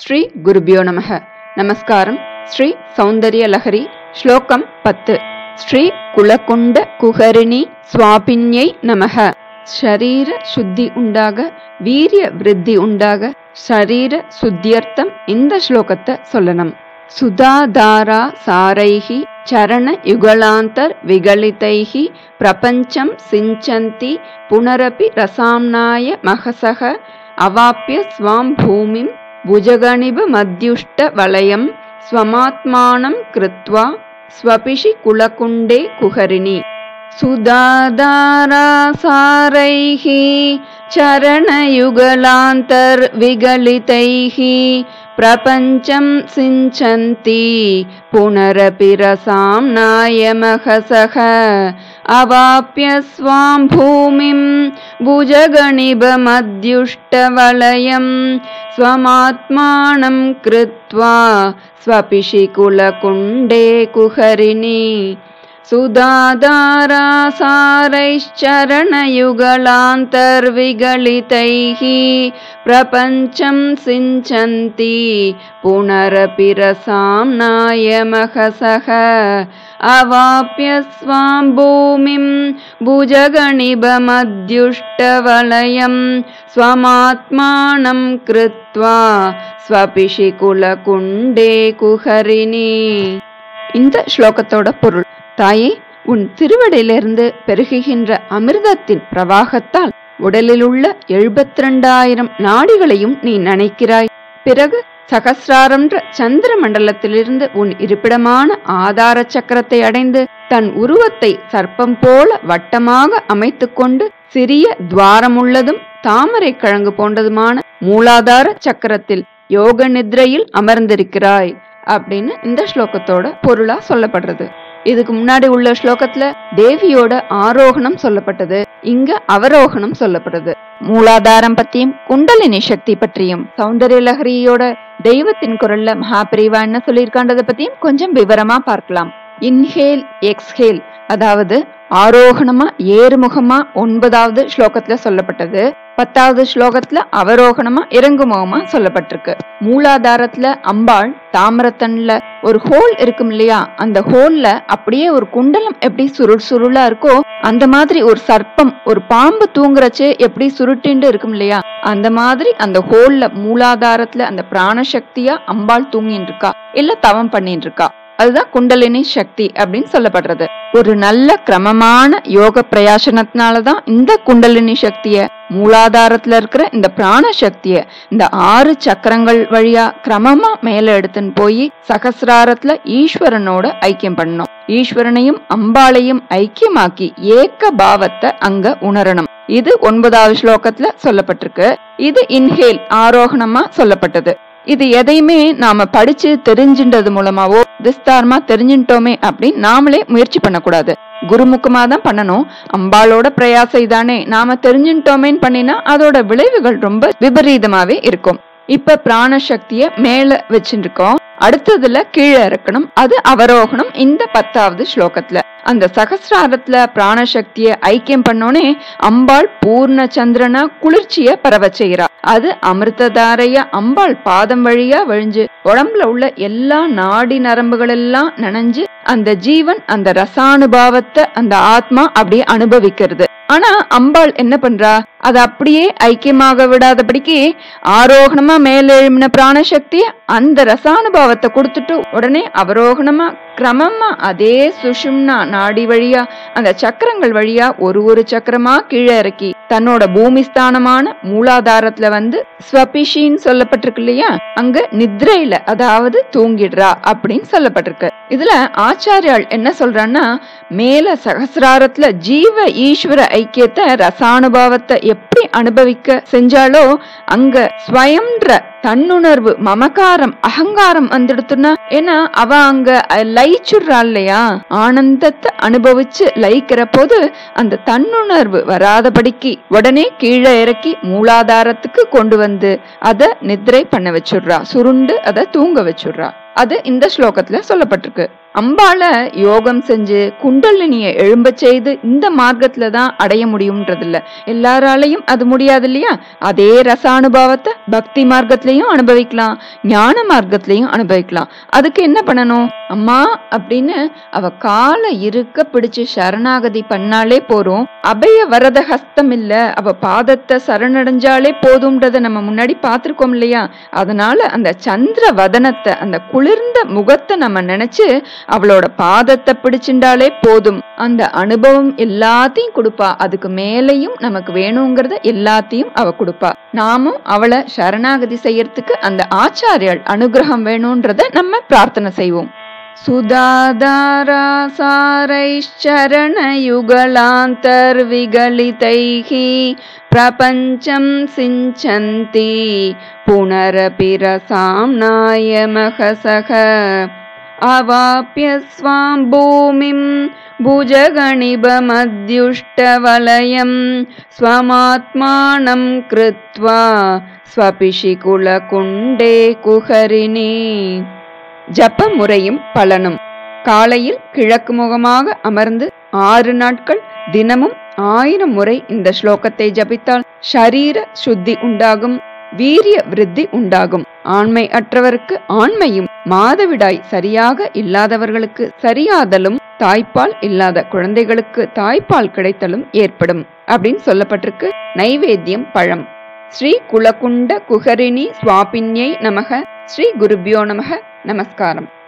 ஸ்ரீ குருபியோ நமக. நமஸ்காரம். ஸ்ரீ சௌந்தர்ய லஹரி ஸ்லோகம் 10. ஸ்ரீ குலகுண்ட குஹரிணி ஸ்வாபின்யை நமக. ஷரீர சுத்தி உண்டாக, வீரிய விருத்தி உண்டாக, ஷரீர சுத்தியர்த்தம் இந்த ஸ்லோகத்தை சொல்லணும். சுதாதாரா சாரைஹி சரண யுகலாந்தர் விகலிதைஹி பிரபஞ்சம் சிஞ்சந்தி புனரபி ரசாம்னாய மகசக அவாப்ய ஸ்வாம் பூமிம் புஜகணிப மத்யுஷ்ட வலயம் ஸ்வமாத்மானம் கிருத்வா ஸ்வபிஷி குலகுண்டே குஹரிணி. சுதாதாரா சாரைஹி சரணயுகலாந்தர் விகலிதைஹி பிரபஞ்சம் சிஞ்சந்தி புனரபி ரசாம்னாய மகசக அவாப்ய ஸ்வாம் பூமிம் புஜகணிப மத்யுஷ்ட வலயம் ஸ்வமாத்மானம் கிருத்வா ஸ்வபிஷி குலகுண்டே குஹரிணி. சுதாதாரா சாரைச்சரணயுகலாந்தர் விகலிதைஹி பிரபஞ்சம் சிஞ்சந்தி புனரபி ரசாம்னாய மகசக அவாப்ய ஸ்வாம் பூமிம் புஜகணிப மத்யுஷ்ட வலயம் ஸ்வமாத்மானம் கிருத்வா ஸ்வபிஷி குலகுண்டே குஹரிணி. இந்த ஸ்லோகத்தோட பொருள்: தாயே, உன் திருவடியிலிருந்து பெருகுகின்ற அமிர்தத்தின் பிரவாகத்தால் உடலில் உள்ள 72,000 நாடிகளையும் நீ நனைக்கிறாய். பிறகு சகசிராரம்ன்ற சந்திர மண்டலத்திலிருந்து உன் இருப்பிடமான ஆதார சக்கரத்தை அடைந்து தன் உருவத்தை சர்ப்பம் போல வட்டமாக அமைத்து கொண்டு சிறிய துவாரமுள்ளதும் தாமரை கிழங்கு போன்றதுமான மூலாதார சக்கரத்தில் யோக நித்ரையில் அமர்ந்திருக்கிறாய் அப்படின்னு இந்த ஸ்லோகத்தோட பொருளா சொல்லப்படுறது. இதுக்கு முன்னாடி உள்ள ஸ்லோகத்துல தேவியோட ஆரோகணம் சொல்லப்பட்டது, இங்க அவரோகணம் சொல்லப்படுது. மூலாதாரம் பத்தியும் குண்டலினி சக்தி பற்றியும் சௌந்தர்ய லஹரியோட தெய்வத்தின் குரல்ல மகாபிரிவா என்ன சொல்லியிருக்கான்றத பத்தியும் கொஞ்சம் விவரமா பார்க்கலாம். இன்ஹேல் எக்ஸ்ஹேல், அதாவது ஆரோகணமா ஏறுமுகமா 9வது ஸ்லோகத்துல சொல்லப்பட்டது. 10வது ஸ்லோகத்துல அவரோகணமா இறங்குமுகமா சொல்லப்பட்டிருக்கு. மூலாதாரத்துல அம்பாள் தாமரத்தன்ல ஒரு ஹோல் இருக்கும் இல்லையா, அந்த ஹோல்ல அப்படியே ஒரு குண்டலம் எப்படி சுருளா இருக்கோ அந்த மாதிரி ஒரு சர்ப்பம், ஒரு பாம்பு தூங்குறச்சு எப்படி சுருட்டிண்டு இருக்கும் இல்லையா, அந்த மாதிரி அந்த ஹோல்ல மூலாதாரத்துல அந்த பிராணசக்தியா அம்பாள் தூங்கின்னு இருக்கா, இல்ல தவம் பண்ணிட்டு இருக்கா. அதுதான் குண்டலினி சக்தி அப்படின்னு சொல்லப்படுறது. ஒரு நல்ல கிரமமான யோக பிரயாசனத்தினாலதான் இந்த குண்டலினி சக்திய, மூலாதாரத்துல இருக்கிற இந்த பிராண சக்திய இந்த 6 சக்கரங்கள் வழியா கிரமமா மேல எடுத்துன்னு போய் சகசிராரத்துல ஈஸ்வரனோட ஐக்கியம் பண்ணணும். ஈஸ்வரனையும் அம்பாளையும் ஐக்கியமாக்கி ஏக்க பாவத்தை அங்க உணரணும். இது 9வது ஸ்லோகத்துல சொல்லப்பட்டிருக்கு. இது இன்ஹேல் ஆரோகணமா சொல்லப்பட்டது. இது எதையுமே நாம படிச்சு தெரிஞ்சின்றது மூலமாவோ விஸ்தாரமா தெரிஞ்சுட்டோமே அப்படின்னு நாமளே முயற்சி பண்ணக்கூடாது. குருமுகமா தான் பண்ணணும். அம்பாளோட பிரயாசம் இதானே, நாம தெரிஞ்சுட்டோமேன்னு பண்ணினா அதோட விளைவுகள் ரொம்ப விபரீதமாவே இருக்கும். இப்ப பிராணசக்திய மேல வச்சுருக்கோம், அடுத்ததுல கீழே இறக்கணும். அது அவரோகணம். இந்த 10வது ஸ்லோகத்துல அந்த சகசிராரத்துல பிராணசக்திய ஐக்கியம் பண்ணோனே அம்பாள் பூர்ண சந்திரனா குளிர்ச்சிய பரவ செய்யறா. அது அமிர்ததாரைய அம்பாள் பாதம் வழியா வழிஞ்சு உடம்புல உள்ள எல்லா நாடி நரம்புகள் எல்லாம் நனைஞ்சு அந்த ஜீவன் அந்த ரசானுபாவத்தை அந்த ஆத்மா அப்படியே அனுபவிக்கிறது. ஆனா அம்பாள் என்ன பண்றா, அது அப்படியே ஐக்கியமாக விடாதபடிக்கு ஆரோகணமா மேல எழுமின பிராணசக்திய அந்த ரசானுபாவத்தை கொடுத்துட்டு உடனே அவரோகணமா கிரமமா அதே சுஷும்னா நாடி வழியா அந்த சக்கரங்கள் வழியா ஒரு சக்கரமா கீழே இறக்கி தன்னோட பூமிஸ்தானமான மூலாதாரத்துல வந்து ஸ்வபிஷின்னு சொல்லப்பட்டிருக்கு இல்லையா, அங்க நித்ரையில அதாவது தூங்கிடுறா அப்படின்னு சொல்லப்பட்டிருக்கு. இதுல ஆச்சாரியால் என்ன சொல்றான்னா, மேல சகசிராரத்துல ஜீவ ஈஸ்வர ஐக்கியத்தை ரசானுபாவத்தை எப்படி அனுபவிக்க செஞ்சாலோ அங்க ஸ்வயம்ன்ற தன்னுணர்வு மமகாரம் அகங்காரம் வந்துடுத்துனா, ஏன்னா அவ அங்க லயிச்சுடுறா இல்லையா, ஆனந்தத்தை அனுபவிச்சு லயிக்கிற போது அந்த தன்னுணர்வு வராதபடிக்கு உடனே கீழே இறக்கி மூலாதாரத்துக்கு கொண்டு வந்து அத நித்ரை பண்ண வச்சுடுறா, சுருண்டு அத தூங்க வச்சுடுறா. அது இந்த ஸ்லோகத்துல சொல்லப்பட்டிருக்கு. அம்பால யோகம் செஞ்சு குண்டலினிய எழும்ப செய்து இந்த மார்க்கத்துல தான் அடைய முடியும்ன்றது இல்ல. எல்லாராலையும் அது முடியாது இல்லையா? அதே ரசானுபவத்தை பக்தி மார்க்கத்திலையும் அனுபவிக்கலாம், ஞான மார்க்கத்திலையும் அனுபவிக்கலாம். அதுக்கு என்ன பண்ணணும்? அம்மா அப்படின்னு அவ காலை இருக்க பிடிச்சு சரணாகதி பண்ணாலே போறோம். அபய வரத ஹஸ்தம் இல்ல, அவ பாதத்தை சரணடைஞ்சாலே போதும்ன்றத நம்ம முன்னாடி பார்த்திருக்கோம் இல்லையா? அதனால அந்த சந்திர வதனத்தை, அந்த குளிர்ந்த முகத்தை நம்ம நினைச்சு அவளோட பாதத்தை பிடிச்சுண்டாலே போதும். அந்த அனுபவம் எல்லாத்தையும் கொடுப்பா. அதுக்கு மேலையும் நமக்கு வேணுங்கிறத எல்லாத்தையும் அவ கொடுப்பா. நாமும் அவளை சரணாகதி செய்யறதுக்கு அந்த ஆச்சாரியால் அனுகிரகம் வேணும்ன்றத நம்ம பிரார்த்தனை செய்வோம். சுதாதாராசாரைச்சரணயுகளாந்தர்விகலிதைஹி பிரபஞ்சம் சிஞ்சந்தி புனரபி ரசாம் நாயமஹசக அவாப்ய ஸ்வாம் பூமிம் புஜகணிபமத்யுஷ்டவலயம் ஸ்வமாத்மானம் கிருத்வா ஸ்வபிஷிகுல குண்டே குஹரிணி. ஜப முறையும் பலனும். காலையில் கிழக்கு முகமாக அமர்ந்து 6 நாட்கள் தினமும் 1000 முறை இந்த ஸ்லோகத்தை ஜபித்தால் ஷரீர சுத்தி உண்டாகும், வீரிய விருத்தி உண்டாகும். ஆண்மை அற்றவருக்கு ஆண்மையும், மாதவிடாய் சரியாக இல்லாதவர்களுக்கு சரியாதலும், தாய்ப்பால் இல்லாத குழந்தைகளுக்கு தாய்ப்பால் கிடைத்தலும் ஏற்படும் அப்படின்னு சொல்லப்பட்டிருக்கு. நைவேத்தியம் பழம். ஸ்ரீ குலகுண்ட குஹரிணி ஸ்வாபின்யை நமக. ஸ்ரீ குருபியோ நமக. நமஸ்காரம்.